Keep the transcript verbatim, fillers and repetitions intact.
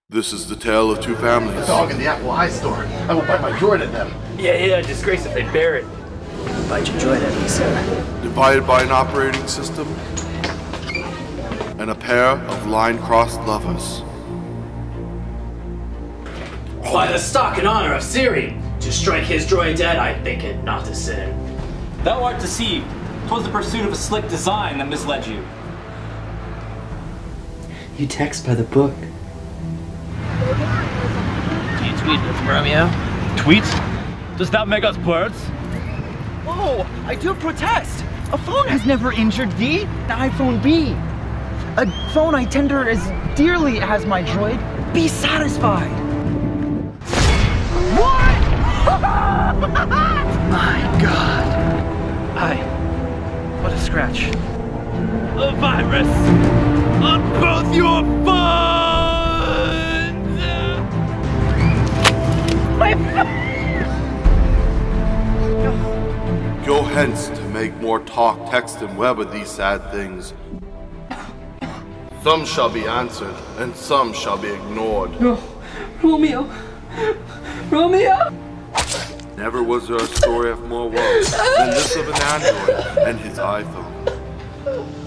This is the tale of two families. Dog in the Apple High store. I will bite my droid at them. Yeah, yeah, disgrace if they bear it. Bite your droid at me, sir. Divided by an operating system and a pair of line-crossed lovers. By the stock and honor of Siri, to strike his droid dead, I think it not a sin. Thou art deceived. 'Twas the pursuit of a slick design that misled you. You text by the book. Do you tweet with Romeo? Tweet? Does that make us birds? Whoa, I do protest! A phone has never injured thee, the iPhone B. A phone I tender as dearly as my droid. Be satisfied. What? My God. Hi. What a scratch. A virus on both your phones! My phone! Go hence to make more talk, text, and web of these sad things. Some shall be answered, and some shall be ignored. No, Romeo, Romeo. Never was there a story of more woe than this of an android and his iPhone.